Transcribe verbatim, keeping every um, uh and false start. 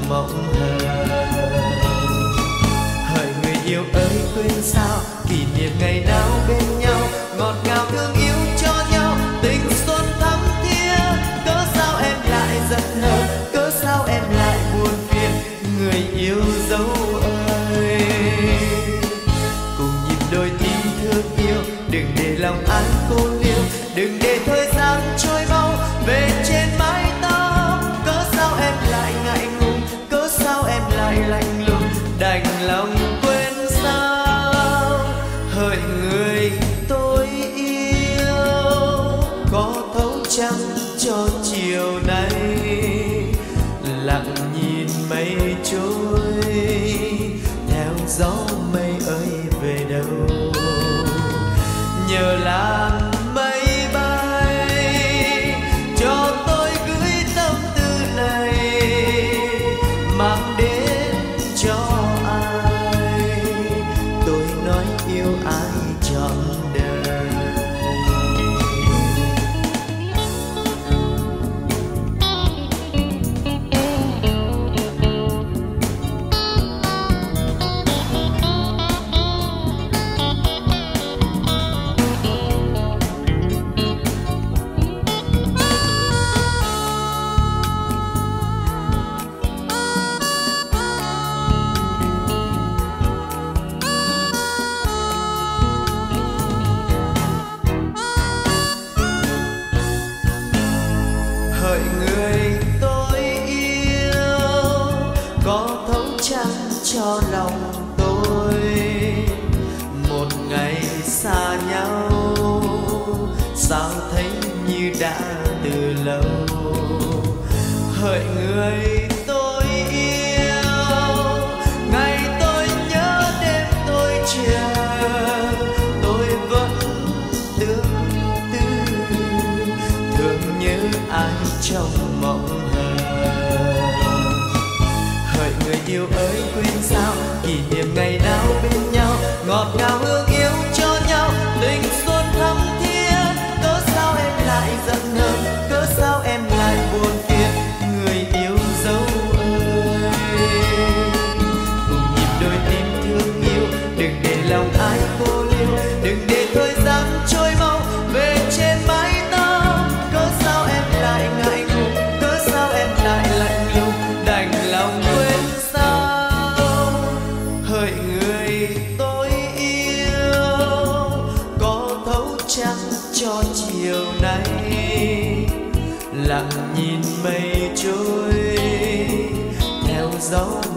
mộng hờ. Hỡi người yêu ơi quên sao kỷ niệm ngày nào bên nhau, ngọt ngào thương yêu cho nhau, tình xuân thắm thiết. Cớ sao em lại giận hờn, cớ sao em lại buồn phiền, người yêu dấu ơi. Cùng nhịp đôi tim thương yêu, đừng để lòng ai cô liêu, đừng để thời gian trôi mau về trên mái tóc. Cớ sao em lại ngại ngùng, cớ sao em lại lạnh lùng, đành lòng quên sao. Hỡi người tôi yêu, có thấu chăng cho chiều nay, lặng nhìn mây trôi theo gió mây ơi về đâu. Nhờ làn mây bay cho tôi gửi tâm tư này, mang đến cho ai tôi nói yêu ai trọn đời. Hỡi người tôi yêu, có thấu chăng cho lòng tôi, một ngày xa nhau sao thấy như đã từ lâu. Hỡi người tôi yêu, ngày tôi nhớ đêm tôi chờ, tôi vẫn tương tư thương nhớ ai trong mộng hờ. Hỡi người yêu ơi quên sao kỷ niệm ngày nào bên nhau, ngọt ngào hương yêu cho nhau, tình xuân thắm thiết. Cớ sao em lại giận hờn, cớ sao em lại buồn phiền, người yêu dấu ơi. Cùng nhịp đôi tim thương yêu, đừng để lòng ai cô liêu, đừng để thời gian trôi mau về trên mái tóc. Cớ sao em lại ngại ngùng, cớ sao em lại lạnh lùng, đành lòng quên sao. Hỡi người tôi yêu, có thấu chăng cho chiều nay, lặng nhìn mây trôi theo gió